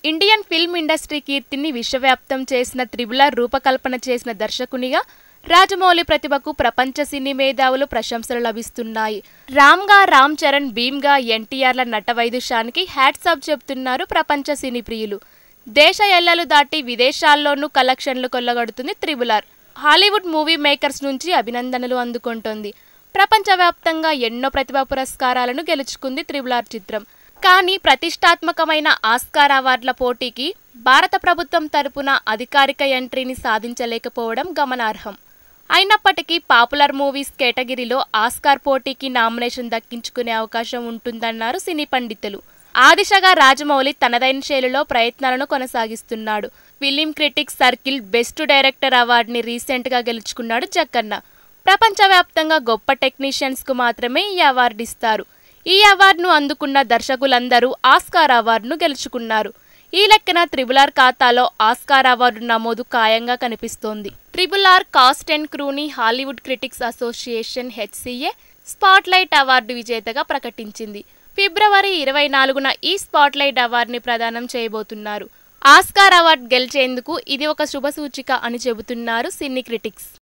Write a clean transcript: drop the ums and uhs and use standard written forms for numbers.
Indian film industry కీర్తిని విశ్వవ్యాప్తం చేసిన triple రూపకల్పన చేసిన దర్శకునిగా రాజమౌళి ప్రతిభకు ప్రపంచ సినీ మేధావులు ప్రశంసలు లభిస్తున్నాయి. రామ్ చరణ్, భీమ్గా ఎన్టీఆర్ల నట వైదుష్యానికి హ్యాట్స్ ఆఫ్ చెబుతున్నారు ప్రపంచ సినీ ప్రియులు. దేశ ఎల్లలు దాటి విదేశాల్లోనూ కలెక్షన్లు కొల్లగొడుతుంది త్రిబుల్. హాలీవుడ్ మూవీ మేకర్స్ నుంచి అభినందనలు అందుకుంటోంది. ప్రపంచవ్యాప్తంగా ఎన్నో ప్రతిభా పురస్కారాలను గెలుచుకుంది త్రిబుల్ చిత్రం. కానీ ప్రతిష్టాత్మకమైన ఆస్కార్ అవార్డుల పోటీకి భారత ప్రభుత్వం తరపున అధికారిక ఎంట్రీని సాధించలేకపోవడం గమనార్హం. అయినప్పటికీ పాపులర్ మూవీస్ కేటగిరీలో ఆస్కార్ పోటీకి నామినేషన్ దక్కించుకునే అవకాశం ఉంటుందన్నారు సినీ పండితులు. ఆ దిశగా రాజమౌళి తనదైన శైలిలో ప్రయత్నాలను కొనసాగిస్తున్నాడు. Film critics circle best director అవార్డుని రీసెంట్గా గెలుచుకున్నాడు జక్కన్న. ప్రపంచవ్యాప్తంగా గొప్ప టెక్నీషియన్స్కు మాత్రమే ఈ అవార్డు ఇస్తారు. ఈ అవార్డును అందుకున్న దర్శకులందరూ ఆస్కార్ అవార్డును గెలుచుకున్నారు. ఈ లెక్కన త్రిబుల్ ఖాతాలో ఆస్కార్ అవార్డు నమోదు ఖాయంగా కనిపిస్తోంది. త్రిబుల్ కాస్ట్ అండ్ క్రూని Hollywood critics association HCA spotlight award విజేతగా ప్రకటించింది. ఫిబ్రవరి 24న ఈ స్పాట్లైట్ అవార్డుని ప్రదానం చేయబోతున్నారు. ఆస్కార్ అవార్డు గెలిచేందుకు ఇది ఒక శుభసూచిక అని చెబుతున్నారు సినీ క్రిటిక్స్.